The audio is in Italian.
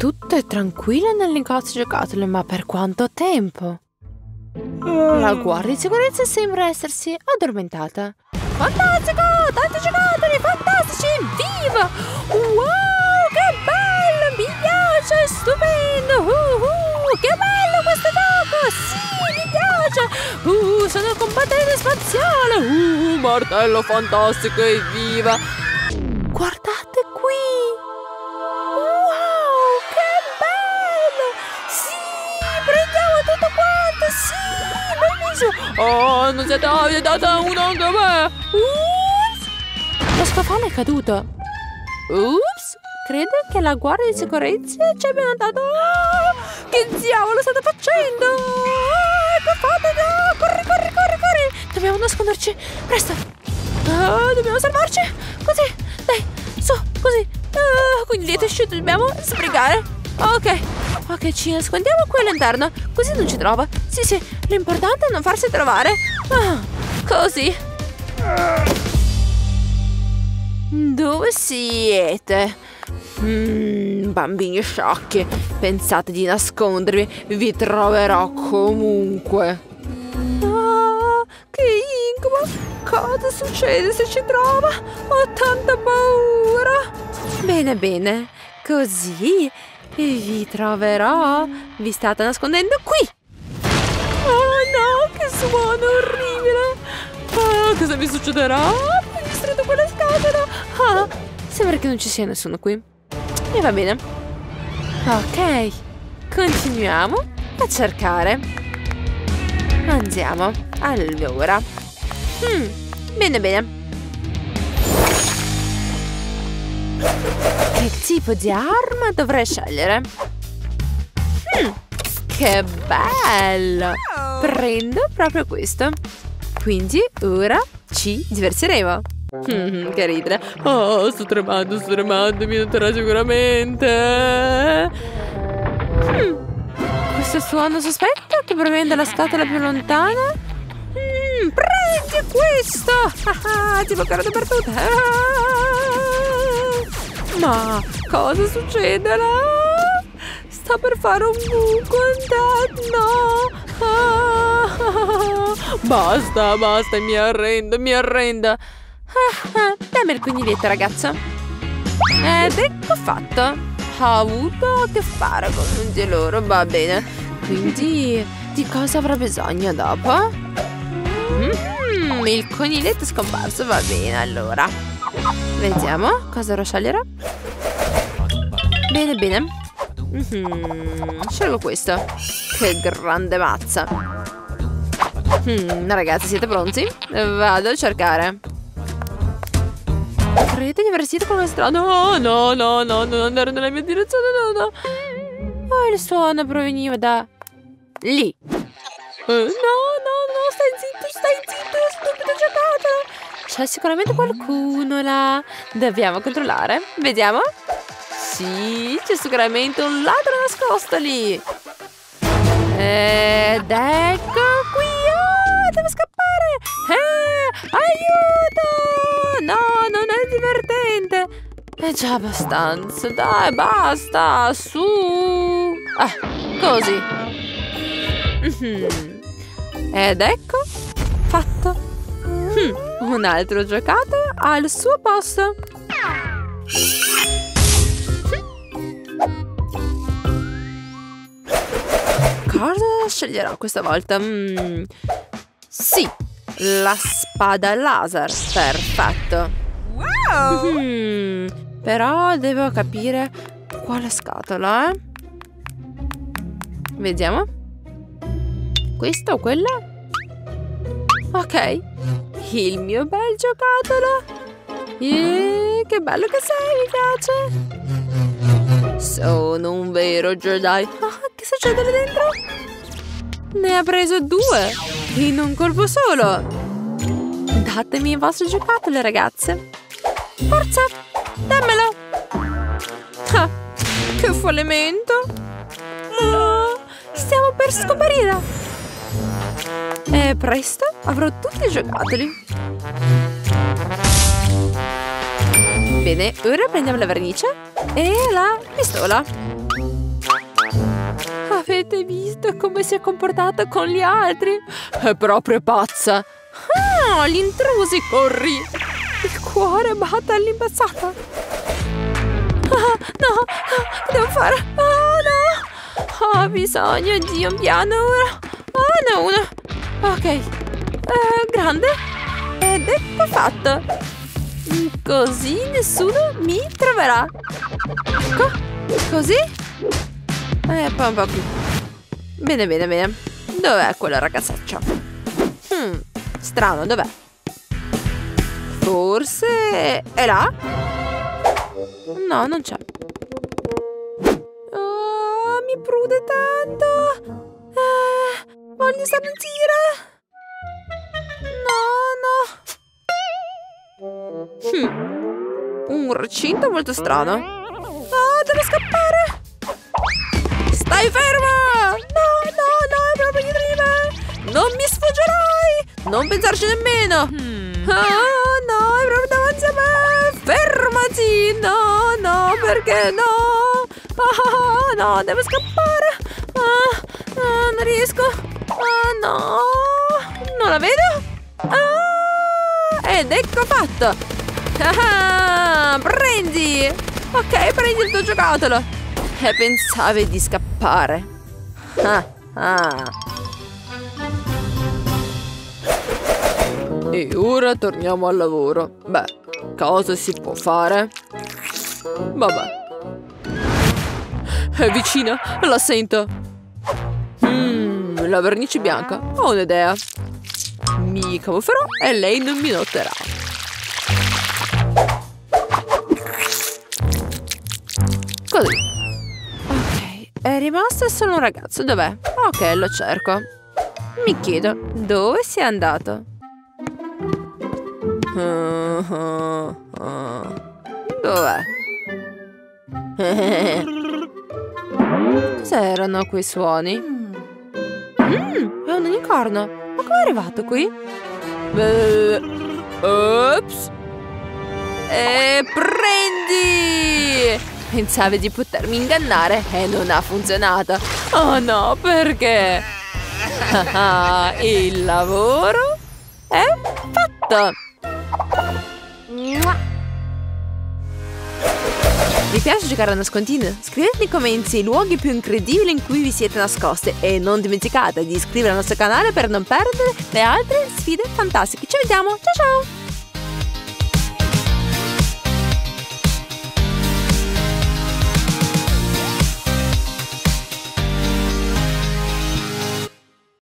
Tutto è tranquillo nel negozio giocattoli, ma per quanto tempo? La guardia di sicurezza sembra essersi addormentata. Fantastico! Tanti giocattoli fantastici! Viva! Wow! Che bello! Mi piace! Stupendo! Che bello questo gioco! Sì! Mi piace! Sono il combattente spaziale! Martello fantastico! Evviva! Guardate qui! Wow! Che bello! Sì! Prendiamo tutto quanto! Sì! Bellissimo! Oh, non siete data uno anche a me! Ups! Lo scaffale è caduto! Ups! Credo che la guardia di sicurezza ci abbia dato... Oh, che diavolo state facendo? Che fate? No, corri, corri, corri, corri! Dobbiamo nasconderci! Presto! Dobbiamo salvarci! Così! Dai! Su! Così! Quindi dietro uscito dobbiamo sbrigare! Ok, ci nascondiamo qui all'interno, così non ci trova. Sì, l'importante è non farsi trovare. Così. Dove siete? Bambini sciocchi, pensate di nascondervi, vi troverò comunque. Che incubo! Cosa succede se ci trova? Ho tanta paura. Bene, così vi troverò. Vi state nascondendo qui. Oh no, che suono orribile. Cosa mi succederà? Ho distrutto quella scatola. Sembra che non ci sia nessuno qui. E va bene. Ok, continuiamo a cercare. Andiamo. Allora. Bene. Che tipo di arma dovrei scegliere? Che bello! Prendo proprio questo. Quindi ora ci divertiremo. Che ridere. Oh, sto tremando, mi noterà sicuramente. Questo suono sospetto che proviene dalla scatola più lontana. Prendi questo! Ti bloccare dappertutto. Ma cosa succederà? Sta per fare un buco interno. Basta, mi arrendo. Dammi il coniglietto, ragazzo. Ed ecco fatto. Ha avuto a che fare con un di loro, va bene. Quindi di cosa avrà bisogno dopo? Il coniglietto è scomparso, va bene, allora. Vediamo cosa dovrò scegliere. Bene. Scelgo questo. Che grande mazza. Ragazzi, siete pronti? Vado a cercare. Credo di aver sentito qualcosa strano. No, non andare nella mia direzione, no. Oh, il suono proveniva da lì. No, stai zitto, stupido giocattolo. C'è sicuramente qualcuno là. Dobbiamo controllare. Vediamo. Sì, c'è sicuramente un ladro nascosto lì. Ed ecco qui. Devo scappare. Aiuto. No, non è divertente. È già abbastanza. Dai, basta. Su. Così. Ed ecco fatto. Un altro giocattolo al suo posto. Cosa sceglierò questa volta? Sì, la spada laser. Perfetto. Wow! Però devo capire quale scatola, Vediamo. Questa o quella? Ok. Il mio bel giocattolo. Che bello che sei, mi piace. Sono un vero Jedi. Che succede lì dentro? Ne ha preso 2 in un colpo solo. Datemi i vostri giocattoli, ragazze. Forza, dammelo. Che fallimento. Stiamo per scomparire. E presto avrò tutti i giocattoli. Bene, ora prendiamo la vernice e la pistola. Avete visto come si è comportata con gli altri? È proprio pazza. Ah, gli intrusi, corri! Il cuore batte all'impazzata. Ah, no, che devo fare? Oh, no! Ho bisogno di un piano ora. Oh, no, uno. Ok. Grande. Ed ecco fatto. Così nessuno mi troverà. Ecco. Così. E poi un po' più. Bene, bene, bene. Dov'è quella ragazzaccia? Strano, dov'è? Forse è là? No, non c'è. Oh, mi prude tanto. Voglio starnutire. No. Un recinto molto strano. Oh, devo scappare. Stai ferma! No, è proprio dietro di me! Non mi sfuggerai! Non pensarci nemmeno! Oh, no, è proprio davanti a me! Fermati! No, perché no? Oh, no, devo scappare! Non riesco! Oh, no! Non la vedo? Ed ecco fatto! Prendi! Ok, prendi il tuo giocattolo! E pensavi di scappare. E ora torniamo al lavoro. Beh, cosa si può fare? Vabbè. È vicina, la sento. La vernice bianca. Ho un'idea. Mi camufferò e lei non mi noterà. Così. È rimasto solo un ragazzo, dov'è? Ok, lo cerco. Mi chiedo, dove sia andato? Dov'è? Cos'erano quei suoni? È un unicorno. Ma come è arrivato qui? Ops! E prendi! Pensavi di potermi ingannare e non ha funzionato. Oh no, perché? Il lavoro è fatto. Vi piace giocare a nascondino? Scrivete nei commenti i luoghi più incredibili in cui vi siete nascoste e non dimenticate di iscrivervi al nostro canale per non perdere le altre sfide fantastiche. Ci vediamo, ciao ciao!